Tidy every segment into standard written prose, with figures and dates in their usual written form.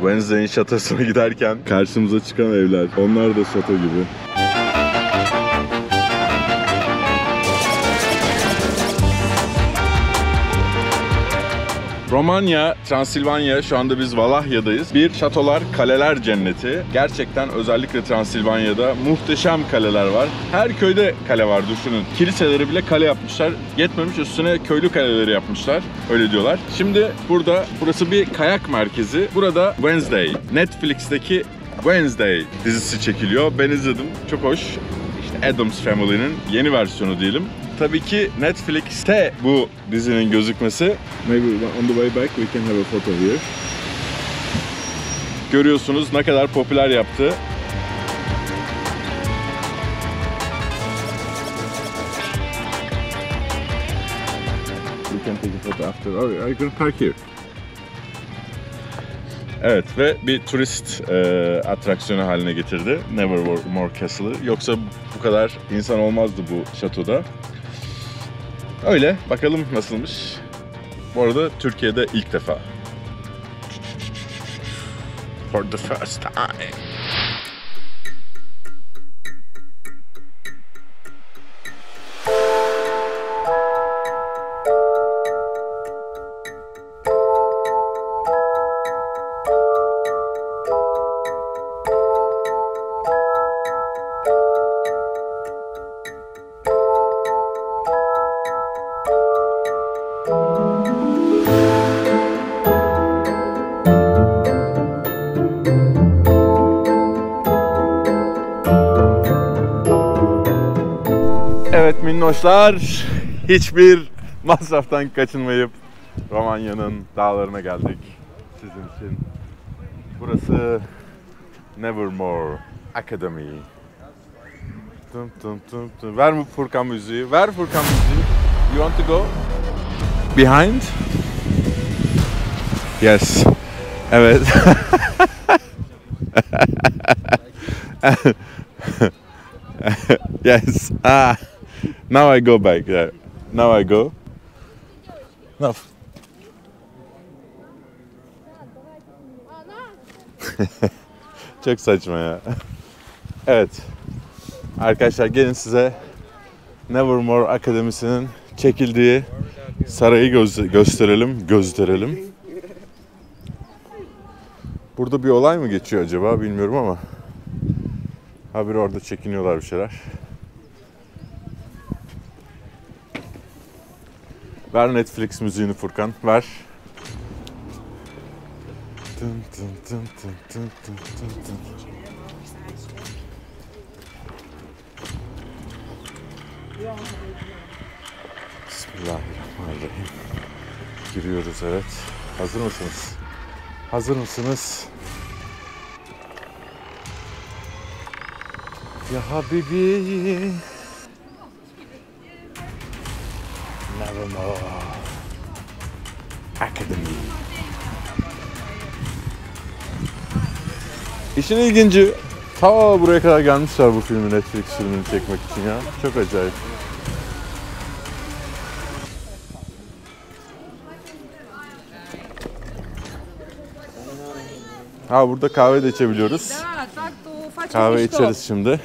Wednesday'in şatosuna giderken karşımıza çıkan evler. Onlar da şato gibi. Romanya, Transilvanya, şu anda biz Valahya'dayız. Bir şatolar, kaleler cenneti. Gerçekten özellikle Transilvanya'da muhteşem kaleler var. Her köyde kale var düşünün. Kiliseleri bile kale yapmışlar. Yetmemiş üstüne köylü kaleleri yapmışlar. Öyle diyorlar. Şimdi burası bir kayak merkezi. Burada Wednesday, Netflix'teki Wednesday dizisi çekiliyor. Ben izledim. Çok hoş. İşte Addams Family'nin yeni versiyonu diyelim. Tabii ki Netflix'te bu dizinin gözükmesi. Maybe on the way back we can have a photo here. Görüyorsunuz ne kadar popüler yaptı. We can take a photo after. Oh, are you going to park here? Evet ve bir turist atraksiyonu haline getirdi Nevermore Castle'ı. Yoksa bu kadar insan olmazdı bu şatoda. Öyle, bakalım nasılmış. Bu arada Türkiye'de ilk defa. For the first time. Evet minnoşlar, hiçbir masraftan kaçınmayıp Romanya'nın dağlarına geldik sizin için. Burası Nevermore Academy. Ver mi Furkan müziği? Ver Furkan müziği. You want to go behind? Yes. Evet. Yes. Ah. Now I go back. Yeah. Now I go. No. Çok saçma ya. Evet. Arkadaşlar gelin size Nevermore Akademisi'nin çekildiği sarayı gösterelim. Burada bir olay mı geçiyor acaba bilmiyorum ama haberi orada çekiniyorlar bir şeyler. Ver Netflix müziğini Furkan, ver. Bismillahirrahmanirrahim. Giriyoruz evet. Hazır mısınız? Hazır mısınız? Ya Habibi. Nevermore Academy. İşin ilginci, ta buraya kadar gelmişler bu filmi, Netflix filmini çekmek için ya. Çok acayip. Ha burada kahve de içebiliyoruz. Kahve içeriz şimdi.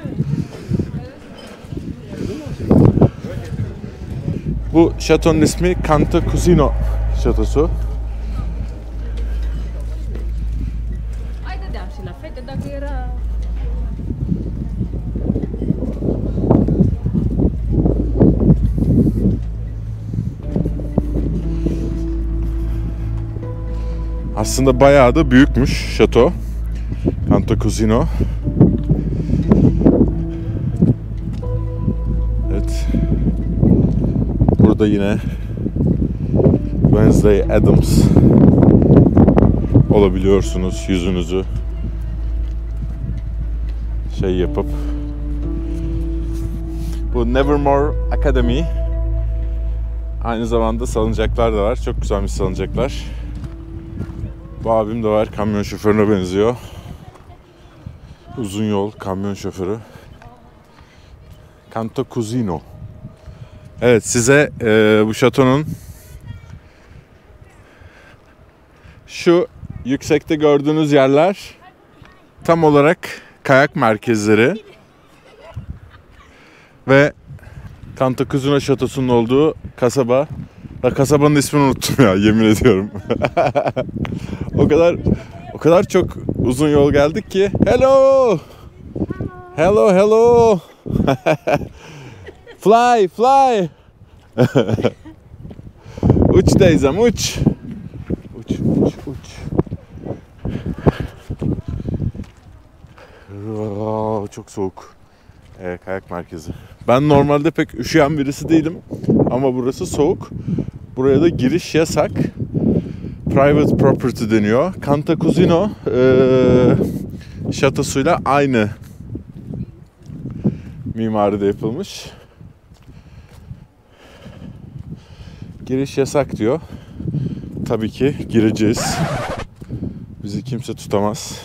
Bu şatonun ismi Cantacuzino şatosu. Aslında bayağı da büyükmüş şato. Cantacuzino. Evet. Burada yine Wednesday Addams olabiliyorsunuz, yüzünüzü şey yapıp. Bu Nevermore Academy aynı zamanda salıncaklar da var. Çok güzelmiş salıncaklar. Bu abim de var, kamyon şoförüne benziyor. Uzun yol kamyon şoförü. Cantacuzino. Evet size bu şatonun şu yüksekte gördüğünüz yerler tam olarak kayak merkezleri ve Cantacuzino Şatosu'nun olduğu kasaba. Kasabanın ismini unuttum ya, yemin ediyorum. o kadar çok uzun yol geldik ki. Hello. Hello, hello. Fly, fly. Uç teyzem, uç. Uç, uç, uç. Çok soğuk. Kayak merkezi. Ben normalde pek üşüyen birisi değilim. Ama burası soğuk. Buraya da giriş yasak. Private property deniyor. Cantacuzino şatosuyla aynı mimaride yapılmış. Giriş yasak diyor. Tabii ki gireceğiz. Bizi kimse tutamaz.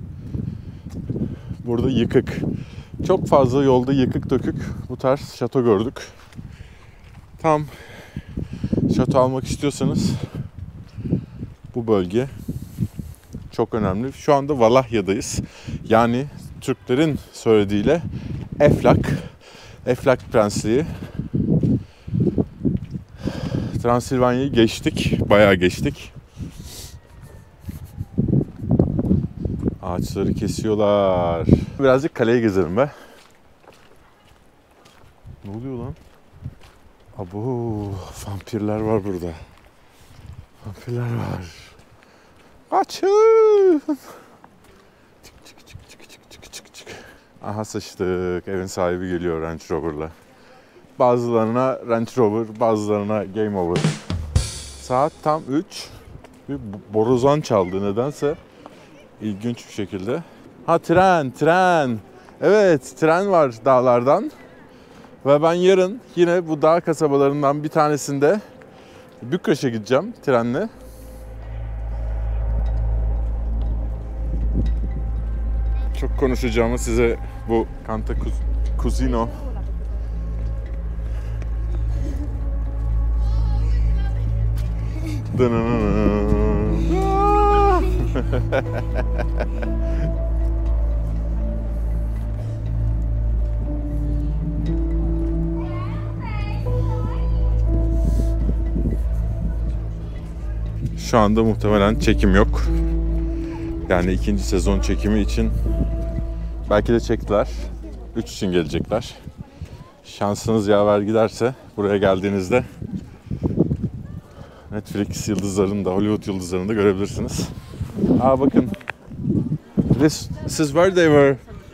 Burada yıkık. Çok fazla yolda yıkık dökük bu tarz şato gördük. Tam şato almak istiyorsanız bu bölge çok önemli. Şu anda Valahya'dayız. Yani Türklerin söylediğiyle Eflak Prensliği. Transilvanya'yı geçtik. Bayağı geçtik. Ağaçları kesiyorlar. Birazcık kaleyi gezelim be. Ne oluyor lan? Abo, vampirler var burada. Vampirler var. Kaçın! Çık. Aha sıçtık. Evin sahibi geliyor Range Rover'la. Bazılarına Range Rover, bazılarına Game Over. Saat tam 3. Bir borazan çaldı nedense. İlginç bir şekilde. Ha, tren. Evet, tren var dağlardan. Ve ben yarın yine bu dağ kasabalarından bir tanesinde Bükreş'e gideceğim trenle. Çok konuşacağımı size bu Cantacuzino Şu anda muhtemelen çekim yok. Yani ikinci sezon çekimi için belki de çektiler. 3 için gelecekler. Şansınız yaver giderse buraya geldiğinizde Netflix yıldızlarını da, Hollywood yıldızlarını da görebilirsiniz. Bakın. This is where they were.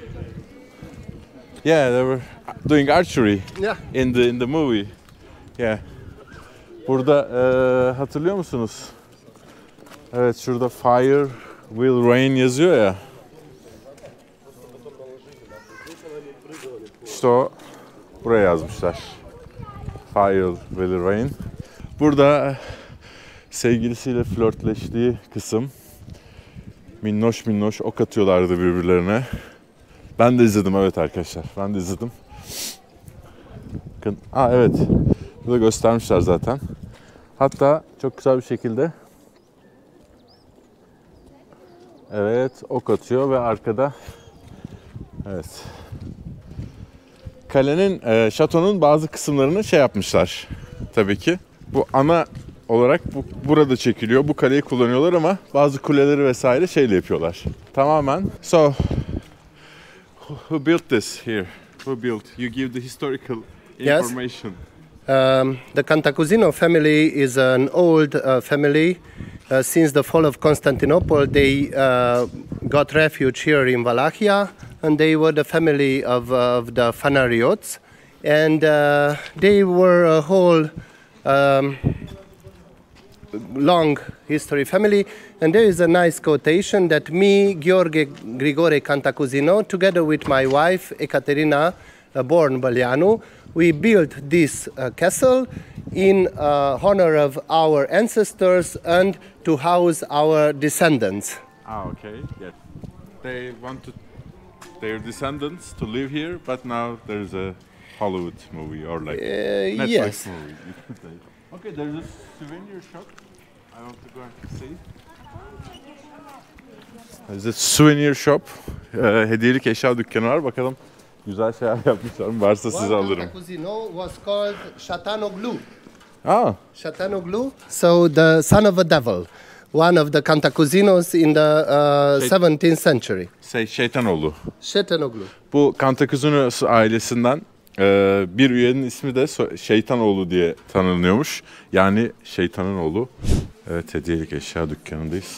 Yeah, they were doing archery. Yeah. In the movie. Yeah. Burada hatırlıyor musunuz? Evet, şurada Fire will rain yazıyor ya. İşte o buraya yazmışlar. Fire will rain. Burada sevgilisiyle flörtleştiği kısım. Minnoş ok atıyorlardı birbirlerine. Ben de izledim, evet arkadaşlar. Ben de izledim. Bakın. Evet. Burada göstermişler zaten. Hatta çok güzel bir şekilde evet ok atıyor ve arkada evet kalenin, şatonun bazı kısımlarını şey yapmışlar tabii ki. Bu ana olarak burada çekiliyor. Bu kaleyi kullanıyorlar ama bazı kuleleri vesaire şeyle yapıyorlar. Tamamen. So, who built this here? Who built? You give the historical information. Yes. The Cantacuzino family is an old family. Since the fall of Constantinople, they got refuge here in Wallachia, and they were the family of the Fanariots, and they were a whole long history family. And there is a nice quotation that me, Gheorghe Grigore Cantacuzino, together with my wife Ekaterina, born Balianu, we built this castle in honor of our ancestors and to house our descendants. Okay. Yes. They want their descendants to live here, but now there's a Hollywood movie or like Netflix yes. movie. You could say. Okay, there's a souvenir shop. I want to go and see. It's a souvenir shop. Hediyelik eşya dükkanı var. Bakalım güzel şeyler yapmışlar mı? Varsa size alırım. Cantacuzino was called Shatanoglu. Aa, Shatanoglu, so the son of a devil. One of the Cantacuzinos in the 17th century. Şeytanoğlu. Shatanoglu. Bu Cantacuzino ailesinden bir üyenin ismi de Şeytanoğlu diye tanınıyormuş. Yani şeytanın oğlu. Evet, hediyelik eşya dükkanındayız.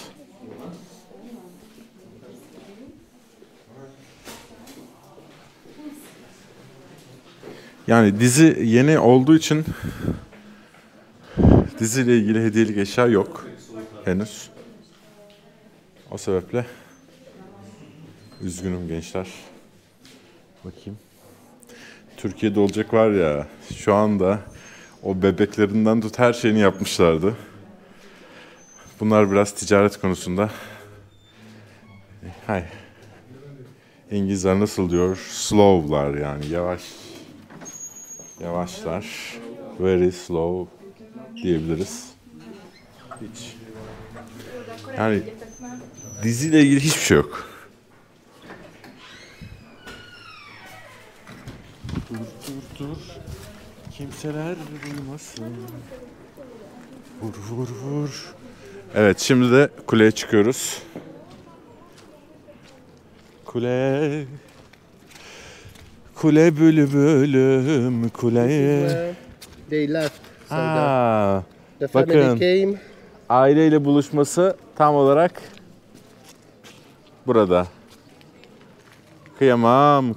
Yani dizi yeni olduğu için diziyle ilgili hediyelik eşya yok henüz. O sebeple üzgünüm gençler. Bakayım. Türkiye'de olacak var ya, şu anda o bebeklerinden tut her şeyini yapmışlardı. Bunlar biraz ticaret konusunda. Hay. İngilizler nasıl diyor? Slow'lar yani, yavaş. Yavaşlar. Very slow diyebiliriz. Hiç. Yani diziyle ilgili hiçbir şey yok. Dur. Kimseler duymasın. Vur. Evet, şimdi de kuleye çıkıyoruz. Kule bülbülüm kuleye. They left. So Aa, the family bakın. came. Aileyle buluşması tam olarak burada. Kıyamam.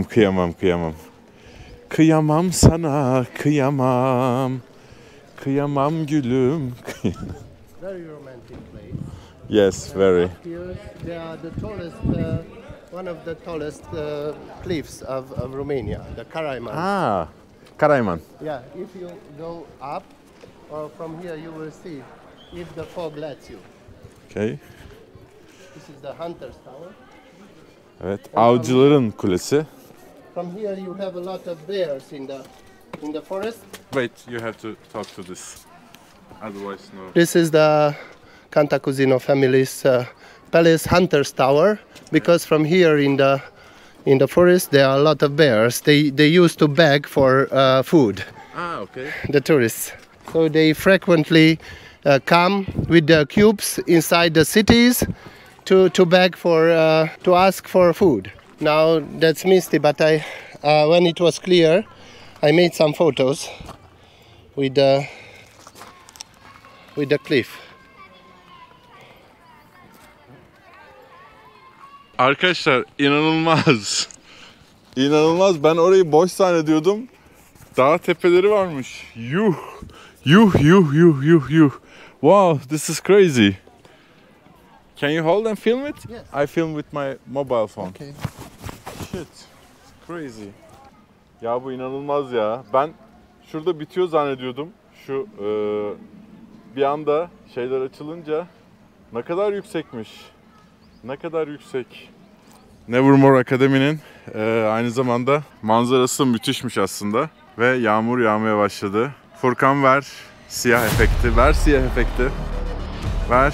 Kıyamam sana, kıyamam. Kıyamam gülüm. Very romantic place. Yes, very. Here they are the tallest, one of the tallest cliffs of Romania, the Karaiman. Karayman. Yeah, if you go up, or from here you will see, if the fog lets you. Okay. This is the Hunter's Tower. Evet, avcıların kulesi. From here you have a lot of bears in the forest. Wait, you have to talk to this. Otherwise, no. This is the Cantacuzino family's palace Hunter's Tower, because from here in the forest there are a lot of bears. They used to beg for food, Okay. the tourists. So they frequently come with the cubes inside the cities to beg for to ask for food. Now that's misty, but when it was clear, I made some photos with the cliff. Arkadaşlar, inanılmaz. İnanılmaz. Ben orayı boş zannediyordum. Dağ tepeleri varmış. Yuh. Wow, this is crazy. Can you hold and film it? Yes. I film with my mobile phone. Okay. Shit. It's crazy. Ya bu inanılmaz ya. Ben şurada bitiyor zannediyordum. Şu bir anda şeyler açılınca ne kadar yüksekmiş. Ne kadar yüksek. Nevermore Akademi'nin aynı zamanda manzarası müthişmiş aslında. Ve yağmur yağmaya başladı. Furkan ver siyah efekti. Ver siyah efekti. Ver.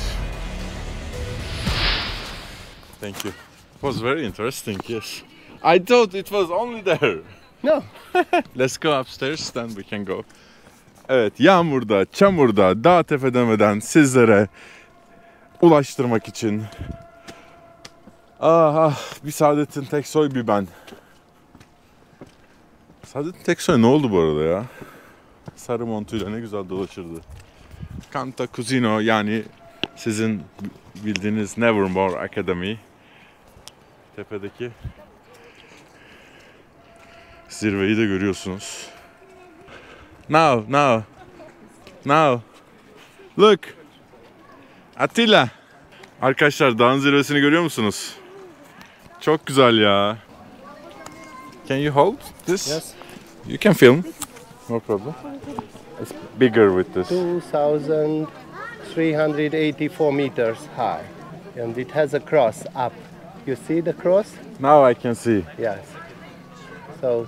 Thank you. It was very interesting, yes. I thought it was only there. No. Let's go upstairs, then we can go. Evet, yağmurda, çamurda, dağ tepe demeden sizlere ulaştırmak için. Bir Saadettin Teksoy bir ben. Saadettin Teksoy ne oldu bu arada ya? Sarı montuyla ne güzel dolaşırdı. Cantacuzino, yani sizin bildiğiniz Nevermore Academy. Tepedeki zirveyi de görüyorsunuz. Now. Look. Attila. Arkadaşlar, dağın zirvesini görüyor musunuz? Çok güzel ya. Can you hold this? Yes. You can film. No problem. It's bigger with this. 2,384 meters high, and it has a cross up. You see the cross? Now I can see. Yes. So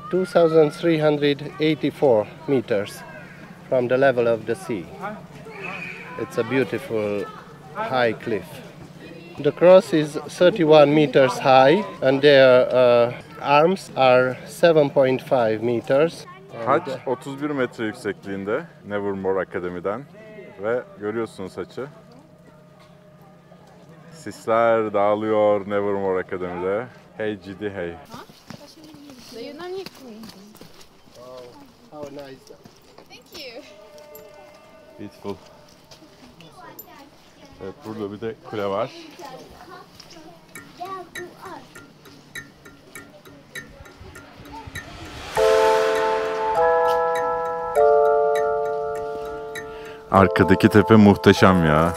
2,384 meters from the level of the sea. It's a beautiful high cliff. The cross is 31 meters high and their arms are 7.5 meters. Haç 31 metre yüksekliğinde Nevermore Akademi'den ve görüyorsunuz haçı. Sisler dağılıyor Nevermore Akademi'de. Hey ciddi hey. How nice. Thank you. Beautiful. Evet, burada bir de kule var. Arkadaki tepe muhteşem ya.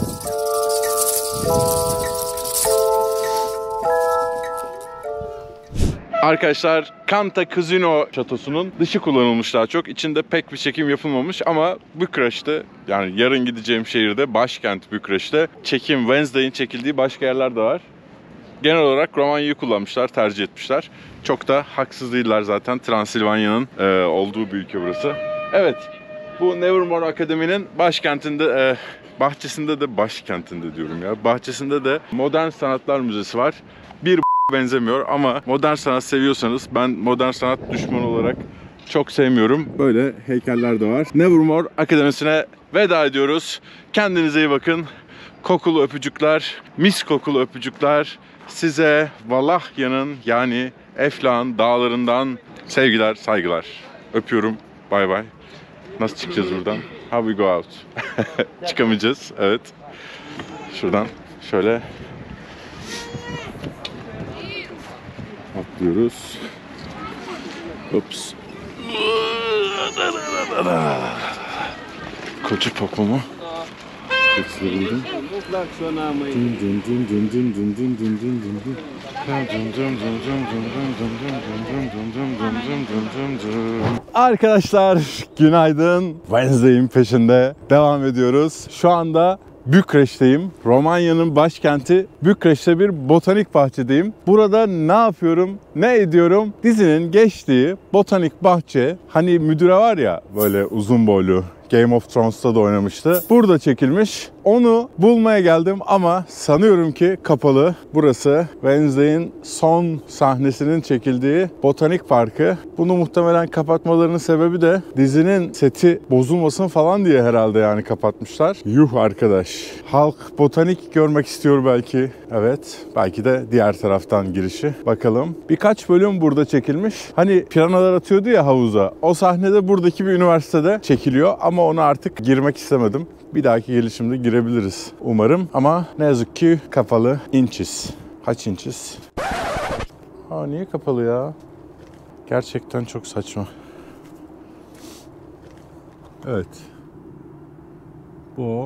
Arkadaşlar Cantacuzino şatosunun dışı kullanılmış daha çok. İçinde pek bir çekim yapılmamış ama Bükreş'te, yani yarın gideceğim şehirde, başkent Bükreş'te çekim, Wednesday'in çekildiği başka yerler de var. Genel olarak Romanya'yı kullanmışlar, tercih etmişler. Çok da haksız değiller zaten. Transilvanya'nın olduğu bir ülke burası. Evet, bu Nevermore Akademi'nin başkentinde, başkentinde diyorum ya. Bahçesinde de Modern Sanatlar Müzesi var. Bir benzemiyor ama modern sanat seviyorsanız, ben modern sanat düşmanı olarak çok sevmiyorum. Böyle heykeller de var. Nevermore Akademisi'ne veda ediyoruz. Kendinize iyi bakın. Kokulu öpücükler, mis kokulu öpücükler. Size Valahya'nın, yani Eflak'ın dağlarından sevgiler, saygılar. Öpüyorum. Bay bay. Nasıl çıkacağız buradan? How we go out? Çıkamayacağız. Evet. Şuradan şöyle atlıyoruz. Ups. Koçu popomu geçirebildim. Arkadaşlar günaydın. Wednesday'in peşinde devam ediyoruz. Şu anda Bükreş'teyim. Romanya'nın başkenti Bükreş'te bir botanik bahçedeyim. Burada ne yapıyorum, ne ediyorum? Dizinin geçtiği botanik bahçe, hani müdüre var ya böyle uzun boylu, Game of Thrones'ta da oynamıştı. Burada çekilmiş. Onu bulmaya geldim ama sanıyorum ki kapalı. Burası Wednesday'in son sahnesinin çekildiği botanik parkı. Bunu muhtemelen kapatmalarının sebebi de dizinin seti bozulmasın falan diye herhalde, yani kapatmışlar. Yuh arkadaş. Halk botanik görmek istiyor belki. Evet. Belki de diğer taraftan girişi. Bakalım. Birkaç bölüm burada çekilmiş. Hani piranalar atıyordu ya havuza. O sahnede buradaki bir üniversitede çekiliyor ama ona artık girmek istemedim. Bir dahaki gelişimde girebiliriz umarım ama ne yazık ki kapalı. Inches. Kaç inches? Aa, niye kapalı ya? Gerçekten çok saçma. Evet. Bu.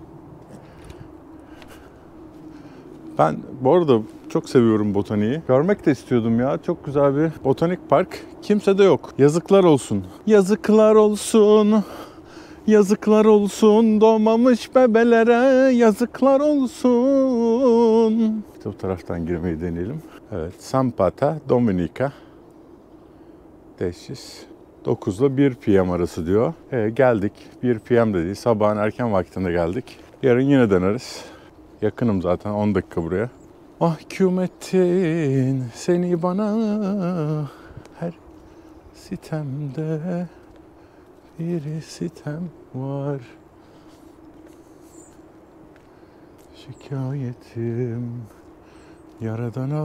Ben bu arada çok seviyorum botaniği. Görmek de istiyordum ya. Çok güzel bir botanik park. Kimse de yok. Yazıklar olsun. Yazıklar olsun. Yazıklar olsun doğmamış bebelere, yazıklar olsun. İşte bu taraftan girmeyi deneyelim. Evet, Sampata Dominica. Teşhis. 9 ile 1 PM arası diyor. Geldik. 1 PM dedi. Sabahın erken vaktinde geldik. Yarın yine deneriz. Yakınım zaten, 10 dakika buraya. Mahkum ettin seni bana her sitemde. Bir sitem var, şikayetim Yaradan'a.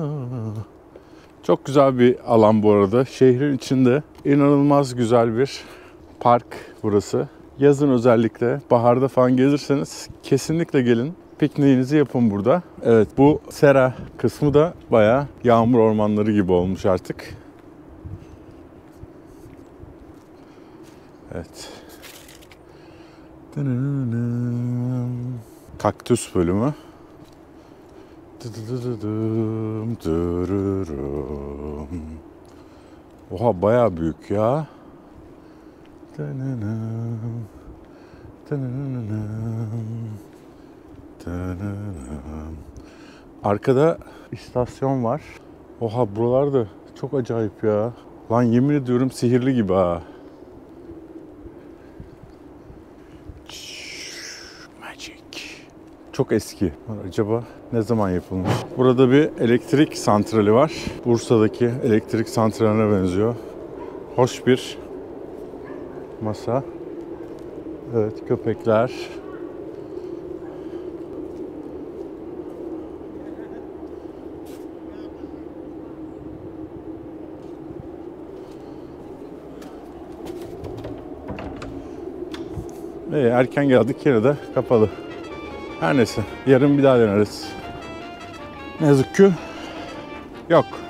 Çok güzel bir alan bu arada. Şehrin içinde inanılmaz güzel bir park burası. Yazın özellikle, baharda falan gelirseniz kesinlikle gelin. Pikniğinizi yapın burada. Evet, bu sera kısmı da bayağı yağmur ormanları gibi olmuş artık. Evet. Kaktüs bölümü. Oha, bayağı büyük ya. Arkada istasyon var. Oha, buralar da çok acayip ya. Lan yemin ediyorum sihirli gibi ha. Magic. Çok eski. Acaba ne zaman yapılmış? Burada bir elektrik santrali var. Bursa'daki elektrik santraline benziyor. Hoş bir masa. Evet, köpekler. Erken geldik, yine de kapalı. Her neyse, yarın bir daha deneriz. Ne yazık ki yok.